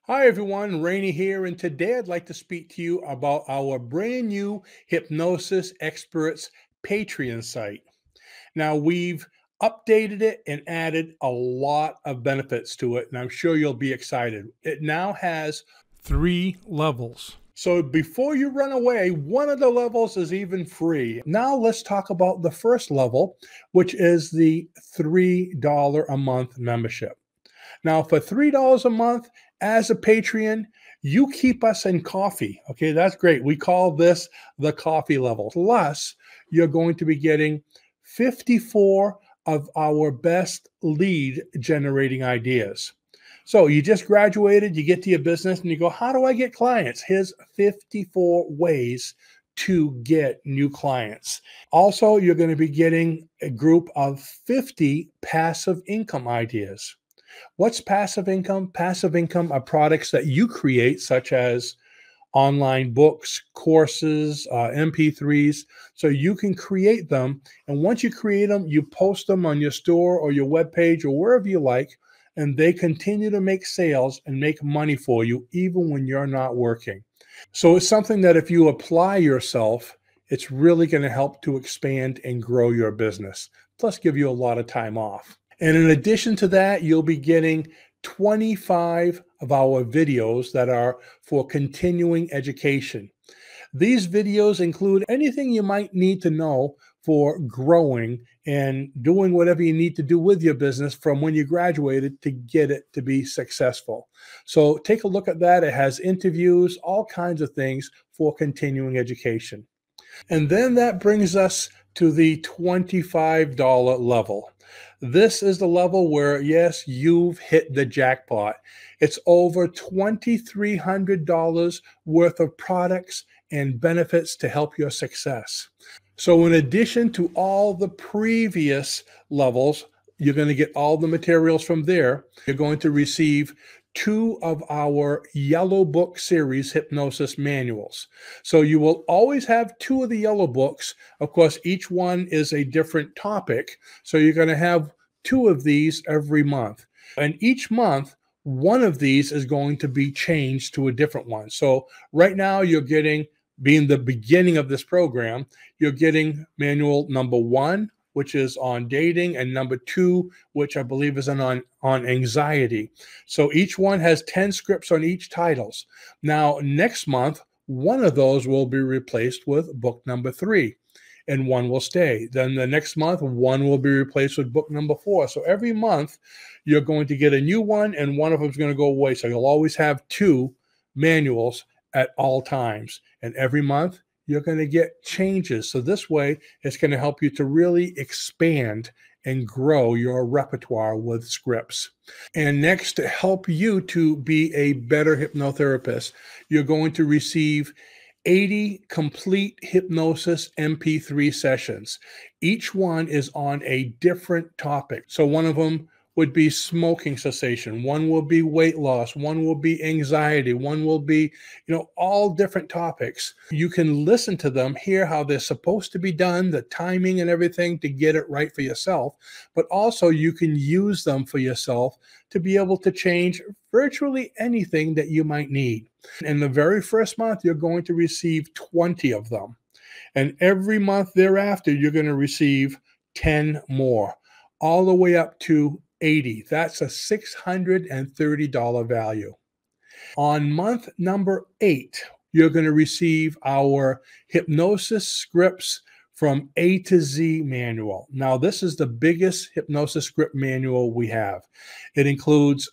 Hi everyone, Rainey here, and today I'd like to speak to you about our brand new Hypnosis Experts Patreon site. Now, we've updated it and added a lot of benefits to it, and I'm sure you'll be excited. It now has 3 levels. So before you run away, one of the levels is even free. Now let's talk about the first level, which is the $3 a month membership. Now, for $3 a month as a Patreon, you keep us in coffee. Okay, that's great. We call this the coffee level. Plus, you're going to be getting 54 of our best lead generating ideas. So you just graduated, you get to your business, and you go, how do I get clients? Here's 54 ways to get new clients. Also, you're going to be getting a group of 50 passive income ideas. What's passive income? Passive income are products that you create, such as online books, courses, MP3s. So you can create them. And once you create them, you post them on your store or your webpage or wherever you like. And they continue to make sales and make money for you, even when you're not working. So it's something that if you apply yourself, it's really going to help to expand and grow your business, plus give you a lot of time off. And in addition to that, you'll be getting 25 of our videos that are for continuing education. These videos include anything you might need to know for growing and doing whatever you need to do with your business from when you graduated to get it to be successful. So take a look at that. It has interviews, all kinds of things for continuing education. And then that brings us to the $25 level. This is the level where, yes, you've hit the jackpot. It's over $2,300 worth of products and benefits to help your success. So in addition to all the previous levels, you're going to get all the materials from there. You're going to receive 2 of our Yellow Book series hypnosis manuals. So you will always have 2 of the Yellow Books. Of course, each one is a different topic. So you're going to have 2 of these every month. And each month, one of these is going to be changed to a different one. So right now you're getting, being the beginning of this program, you're getting manual number 1, which is on dating, and number 2, which I believe is on anxiety. So each one has 10 scripts on each titles. Now, next month, one of those will be replaced with book number 3, and one will stay. Then the next month, one will be replaced with book number 4. So every month, you're going to get a new one, and one of them is going to go away. So you'll always have 2 manuals at all times. And every month, you're going to get changes. So this way, it's going to help you to really expand and grow your repertoire with scripts. And next, to help you to be a better hypnotherapist, you're going to receive 80 complete hypnosis MP3 sessions. Each one is on a different topic. So one of them would be smoking cessation, one will be weight loss, one will be anxiety, one will be, all different topics. You can listen to them, hear how they're supposed to be done, the timing and everything to get it right for yourself, but also you can use them for yourself to be able to change virtually anything that you might need. In the very first month, you're going to receive 20 of them. And every month thereafter, you're going to receive 10 more, all the way up to 80. That's a $630 value. On month number 8, you're going to receive our hypnosis scripts from A to Z manual. Now, this is the biggest hypnosis script manual we have. It includes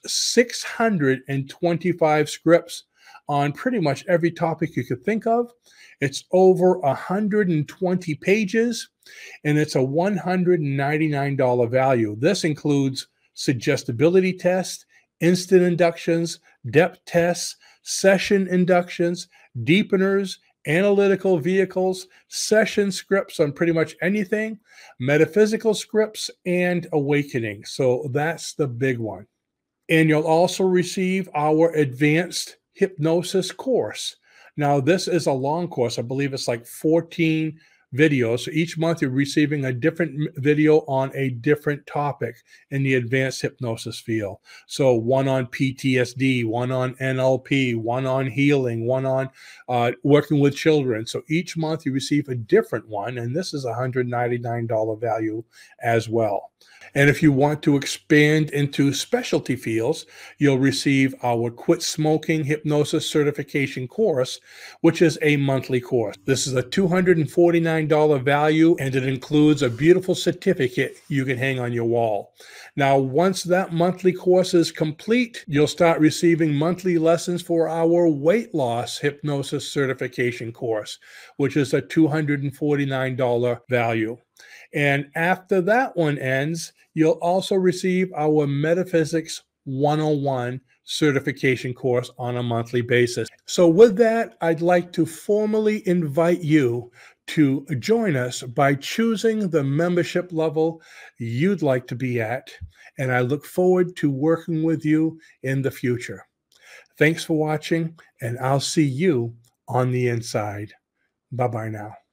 625 scripts on pretty much every topic you could think of. It's over 120 pages, and it's a $199 value. This includes suggestibility tests, instant inductions, depth tests, session inductions, deepeners, analytical vehicles, session scripts on pretty much anything, metaphysical scripts, and awakening. So that's the big one. And you'll also receive our advanced hypnosis course. Now, this is a long course. I believe it's like 14 videos. So each month you're receiving a different video on a different topic in the advanced hypnosis field. So one on PTSD, one on NLP, one on healing, one on working with children. So each month you receive a different one, and this is a $199 value as well. And if you want to expand into specialty fields, you'll receive our Quit Smoking Hypnosis Certification course, which is a monthly course. This is a $249 value, and it includes a beautiful certificate you can hang on your wall. Now, once that monthly course is complete, you'll start receiving monthly lessons for our Weight Loss Hypnosis Certification course, which is a $249 value. And after that one ends, you'll also receive our Metaphysics 101 certification course on a monthly basis. So with that, I'd like to formally invite you to join us by choosing the membership level you'd like to be at. And I look forward to working with you in the future. Thanks for watching, and I'll see you on the inside. Bye-bye now.